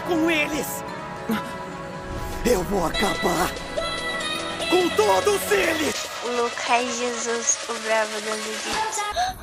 com eles! Eu vou acabar com todos eles! Lucas Jesus, o bravo do Jiu-Jitsu.